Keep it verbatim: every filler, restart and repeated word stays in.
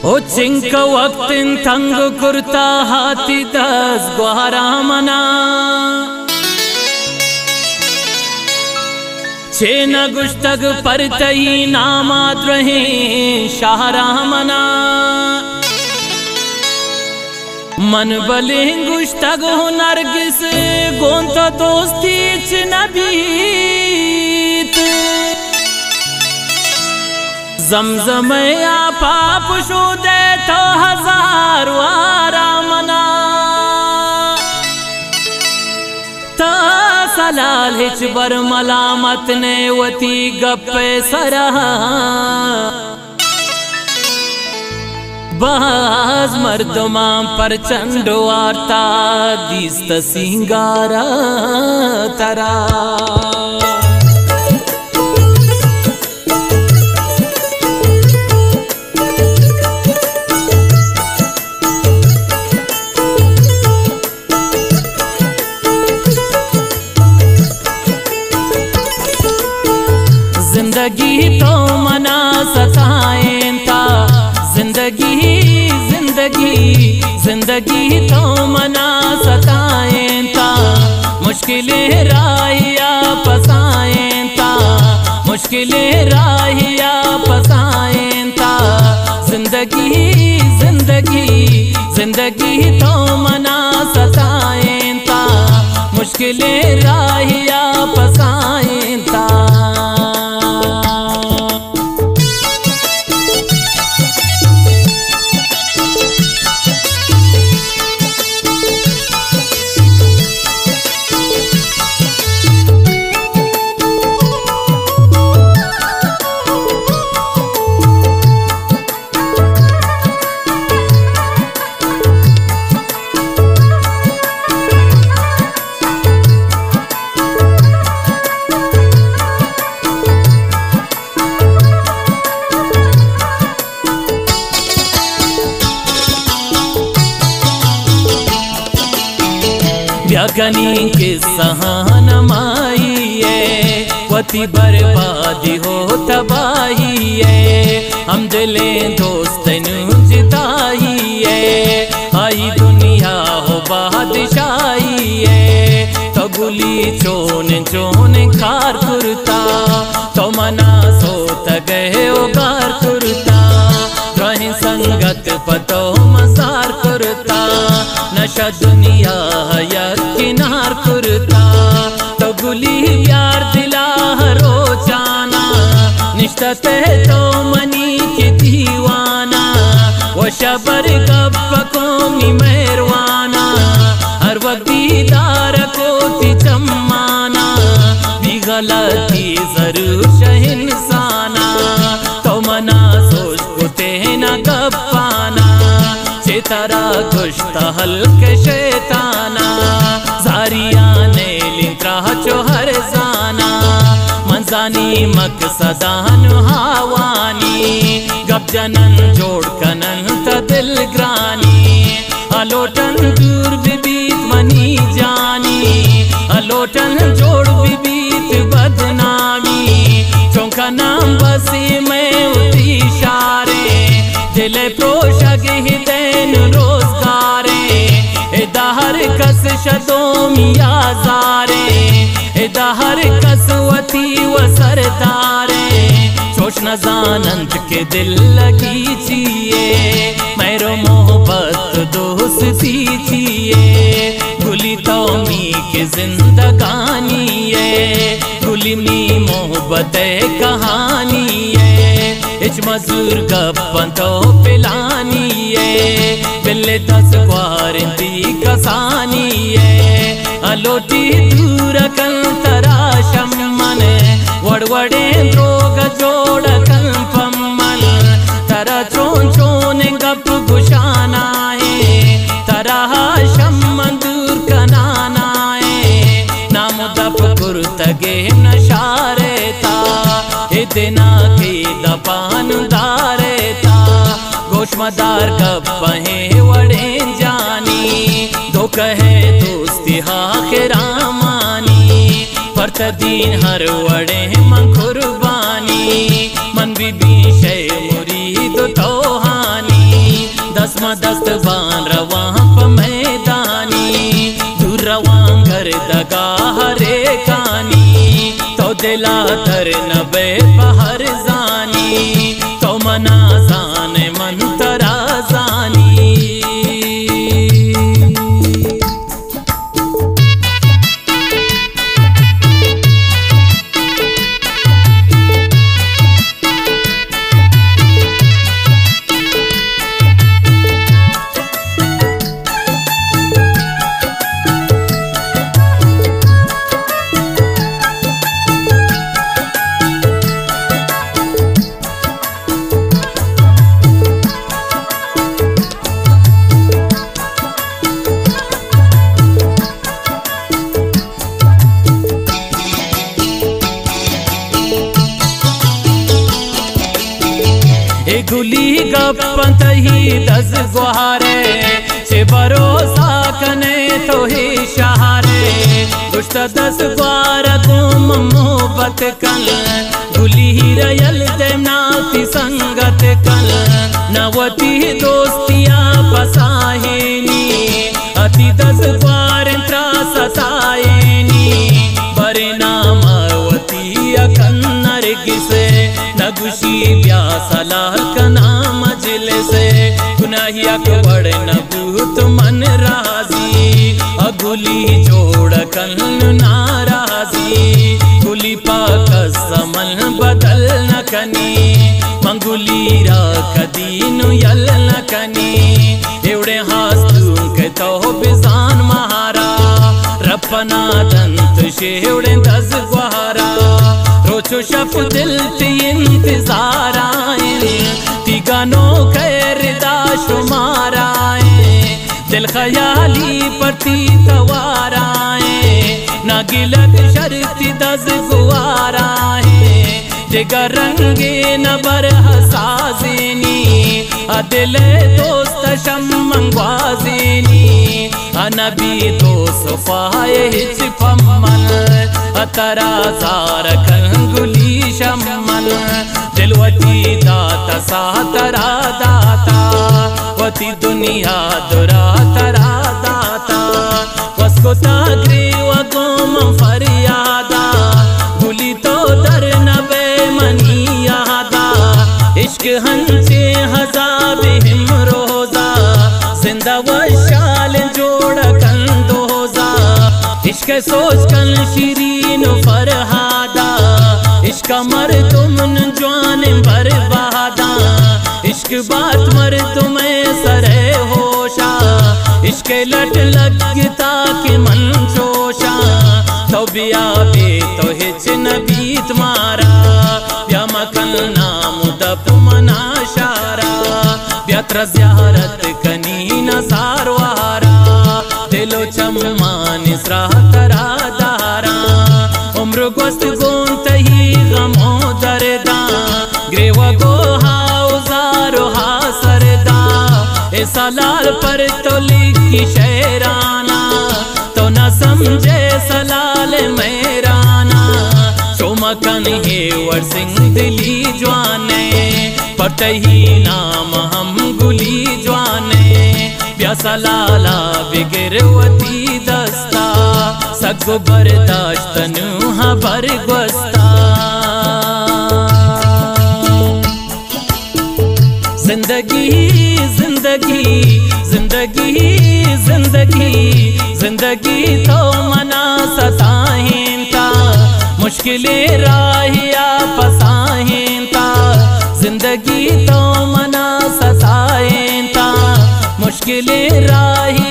ओ chink वक्त तंग कुर्ता हाथी दस ग्वारा मना छेन गुश्तग परतई नामात रहे शाहरा मना मन बले गुश्तग हो नरगिस गोंत दोस्ती च नबीत जमजम आपा पुशो दे तो हजार वारा मना ता सलाल हिच बर मलामत ने वती गप्पे सरा बाज मर्दमा पर चंडो वार्ता दिस्त सिंगारा तरा जिंदगी तो मना सताएं ता जिंदगी जिंदगी जिंदगी तो मना सताएं ता मुश्किलें राहिया पसाएं ता मुश्किलें राहिया पसाएं ता जिंदगी जिंदगी जिंदगी तो मना सताएं ता मुश्किलें राहिया पसाएं ता गनी के सहान माई है वती बर्बादी हो तबाही है हम दिले दोस्त जिताई है आई दुनिया हो बादशाही है तो गुली चोन चोन कार कुर्ता तो मना सोत गए उगार कुर्ता रही संगत पतो मसार कुर्ता नशा दुनिया किनार कुर्ता तो गुली प्यार दिला रोजाना निश्चते तो मनी के दीवाना वो शबर गप कौमी मेहरवाना हर वक्त दीदार को ती चम्माना भी गलती जरूर शहनसाना तो मना सोच को तेना गप्पाना चेतारा गुश्ता हल्के शैताना जारिया ने लिंत्रा चो हर जाना मंजानी मकसदान हावानी गप जनन जोड़ कनन त दिल ग्रानी अलोटन दूर बीबीत मनी जानी अलोटन जोड़ बीबीत बदनामी चौका नाम बसी में उती शारे दिले प्रोशग हिदैन रोजगारे इधर कस शतोमिया जारे इधर कसवती व सरदारे चोश न जानंत के दिल लगी चाहिए मेरो मोहब्बत दोस्ती चाहिए गुली तौमी के जिंदगानी है गुली मी मोहब्बत कहानी है इच मजूर गप्पन तो पिलानी है बिल्ले दस क्वारंटी कसानी है अलोटी दूर कल तरा शम्मन वड़वड़े द्रोग जोड़ कल पम्मन तरा चोन चोन गप गुशाना है तरा शम्मन दूर कनाना है नाम दप गुरतगे नशारे ता इतना के दपान दारे ता गोशमदार गप्पे वड़े जानी दो कहे दोस्ती हाखिरा मानी परत दीन हर वड़े मन कुर्बानी मन बीबी शे मुरीद तो हानी दसमा दस्त बान रवां प मैदानी दूर रवां घर दगा हरे कानी तो दिला दर नबे बहर जानी तो मना जाने मन तरा जानी। गुली गप्पन तही दस गुहारे से भरोसा कने तो ही शहारे गुश्त दस ग्वार गुम मोहब्बत कल गुली ही रयल देवनाती संगत कल नवती दोस्तिया पसाहेनी अति दस ग्वार त्रासताएनी बरे नामवती अकन्नर गिसे नगुशी ब्यासला कना मजलिस गुनाहिया के बड़े नबूत मन राजी अगुली जोड़ कल नाराजी गुली पाक समल बदल न कनी मंगुली रा कदीन यल न कनी एवढे हास्तू के तो बिजान महारा रपना दंत शेवड़े दस गुहारा रोचो शफ दिल ती इंतजार आए ती गानों खैरदा शुमार आए दिल ख्याली परती तवार आए ना गिलक शर्ती दस गुआर आए दिगर रंगे न बर हसाजेनी अदिले दोस्त शम मंगवाजेनी अनबी तो सफाए हिच फमल अतरा जार कंगुली शमल दिलवती दाता सातरा दाता वती दुनिया दुरा तरा दाता वस्को तागरे वगोम फरियादा गुली तो दर नबे मनियादा इश्क हंसे हजाब हिम रोजा जिंदा वशाल जोड़ कंदोजा इश्क सोच कल शिरीन फरहादा इश्क मर तुमन जवान बर्बादा इश्क बात मर तुम्हें सरे होशा इश्क लट लगता के मन जोशा तो बिया बे तो हिच नबीत मारा ब्या मकल नाम दप मना शारा ब्यात्र ज़ियारत कनी नजार वारा दिलो चम्मा निसरा तरा दारा उम्र गोस्त गोंत ही गमो दरदा ग्रेव गो हाउजारो हासरदा ऐसा लाल पर तो लिखी शेराना तो न समझे सलाल मेराना चोमकन हे वर सिंह दिली जवाने पटही नाम हम गुली जवाने ब्यासा लाला बिगरवती दस्ता सगो बर्दाश्त नुहा बरगस्ता जिंदगी जिंदगी जिंदगी जिंदगी जिंदगी तो मना सताहिंता मुश्किलें राहिया फसाहिंता जिंदगी तो मना सताहिंता मुश्किलें राही